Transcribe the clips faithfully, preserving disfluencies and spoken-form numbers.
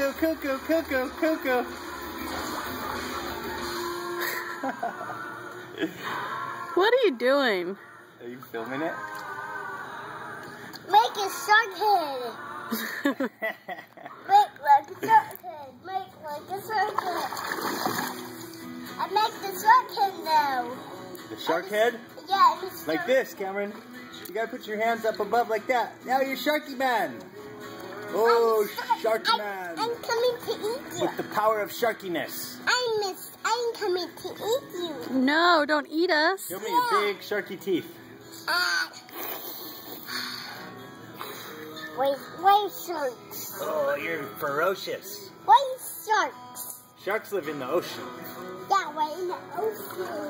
cuckoo, cuckoo, cuckoo, cuckoo. What are you doing? Are you filming it? Make a shark head. Make like a shark head. Make like a shark head. I make the shark head now. The shark head? Yeah, it's Like this, Cameron. You gotta put your hands up above like that. Now you're Sharky Man. Oh, Sharky Man. I'm coming to eat you. With the power of sharkiness. I miss. I'm coming to eat you. No, don't eat us. Show me your big sharky teeth. Ah. Wait, wait, sharks. Oh, you're ferocious. Wait, sharks. Sharks live in the ocean. Yeah, we're in the ocean.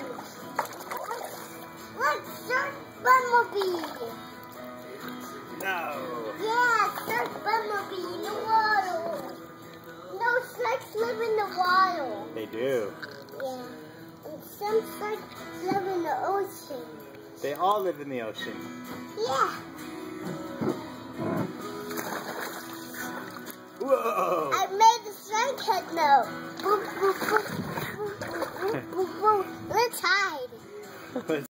Look, shark bumblebee. No. Yeah, shark bumblebee in the water. No, sharks live in the water. They do. Yeah. And some sharks live in the ocean. They all live in the ocean. Yeah. Whoa. I made the shark head now. Boop, boop, boop, boop, boop, boop, boop. Let's hide. Let's